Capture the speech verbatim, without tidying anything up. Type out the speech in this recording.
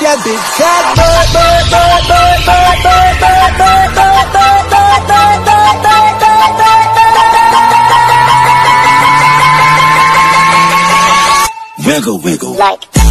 that big fat butt, butt, butt, butt, butt, butt, butt, butt, butt, butt, butt, butt, butt, butt, butt, butt, butt, butt, wiggle, wiggle. Like